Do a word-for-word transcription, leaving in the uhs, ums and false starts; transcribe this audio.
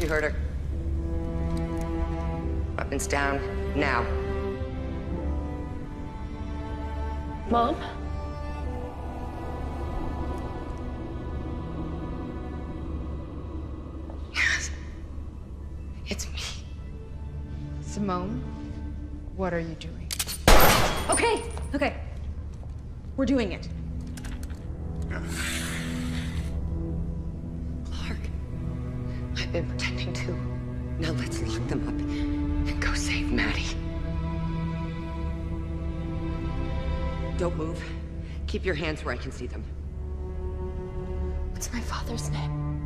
You heard her. Weapons down, now. Mom? Yes. It's me. Simone, what are you doing? Okay, okay. We're doing it. Clarke, I've been pretending to. Now let's lock them up and go save Maddie. Don't move. Keep your hands where I can see them. What's my father's name?